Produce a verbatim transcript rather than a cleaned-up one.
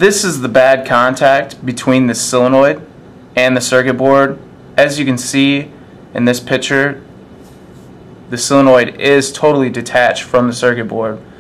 this is the bad contact between the solenoid and the circuit board. As you can see in this picture, the solenoid is totally detached from the circuit board.